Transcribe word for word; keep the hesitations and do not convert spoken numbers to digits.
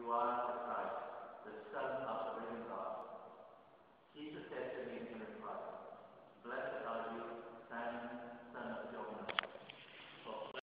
You are the Christ, the Son of the living God.